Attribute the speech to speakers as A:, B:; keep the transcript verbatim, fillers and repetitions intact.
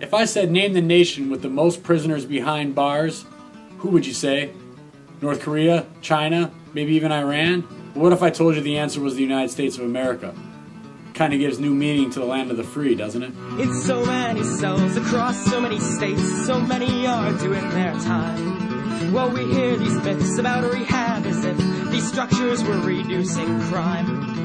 A: If I said name the nation with the most prisoners behind bars, who would you say? North Korea? China? Maybe even Iran? But what if I told you the answer was the United States of America? Kind of gives new meaning to the land of the free, doesn't it?
B: It's so many cells across so many states, so many are doing their time. Well, we hear these myths about rehab as if these structures were reducing crime.